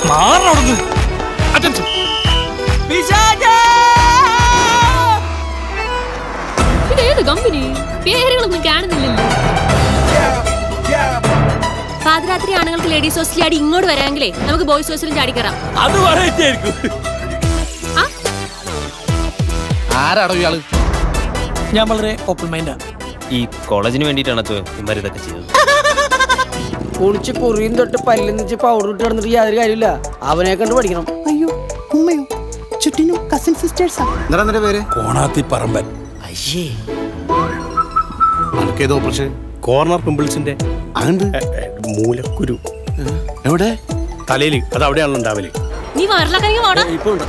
ഇതേത് കമ്പനി? പേരുകളൊന്നും കാണുന്നില്ലല്ലോ. പാതിരാത്രി ആണുങ്ങൾക്ക് ലേഡീസ് ഹോസ്റ്റലിൽ ചാടി ഇങ്ങോട്ട് വരാമെങ്കിലേ നമുക്ക് ബോയ്സ് ഹോസ്റ്റലിൽ ചാടിക്കറാം. ആരാടോ ഇയാള്? ഞാൻ വളരെ ഓപ്പൺ മൈൻഡാ. ഈ കോളേജിന് വേണ്ടിയിട്ടാണ് ഇതൊക്കെ ചെയ്തത്. കുളിച്ച് കുറിയും തൊട്ട് പല്ലും വെച്ച് പൗഡർ ഇട്ട് കിടന്നിട്ട് യാതൊരു കാര്യമില്ല. അവനെ കണ്ട് പഠിക്കണം. അയ്യോ ഉമ്മയോ ചുറ്റിനും കസിൻ സിസ്റ്റേഴ്സാ. എന്താ പേര്? കോണാത്തി പറമ്പൻ. കോർണർ പിമ്പിൾസിന്റെ മൂലക്കുരു എവിടെ? തലയില്. അത് അവിടെയാണല്ലോ ഉണ്ടാവല്. നീ വയറിളക്കണെങ്കിൽ വാടാ.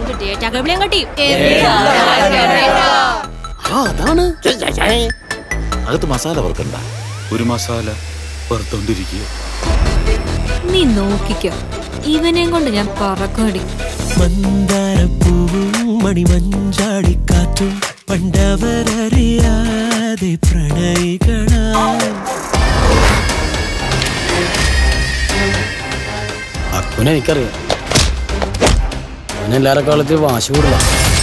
അതാണ് അകത്ത് മസാല വറുക്കണ്ട. ഒരു മസാല വറുത്തോണ്ടിരിക്കുക. നീ നോക്കിക്കോ, ഇവനെയും കൊണ്ട് ഞാൻ പറക്കടി. മന്ദാരപ്പൂവും മണിമഞ്ചാടിക്കാറ്റും പണ്ടവരറിയാതെ പ്രണയികളാ. അക്കുനെ എനിക്കറിയാം. അവനെല്ലാരെ കാലത്ത് വാശി കൂടില്ല.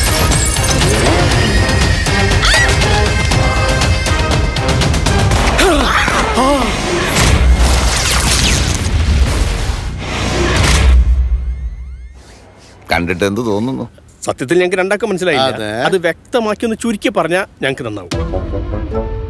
കണ്ടിട്ട് എന്ത് തോന്നുന്നു? സത്യത്തിൽ ഞങ്ങൾക്ക് രണ്ടാക്കം മനസ്സിലായില്ല. അത് വ്യക്തമാക്കി ഒന്ന് ചുരുക്കി പറഞ്ഞാൽ ഞങ്ങൾക്ക് നന്നാവും.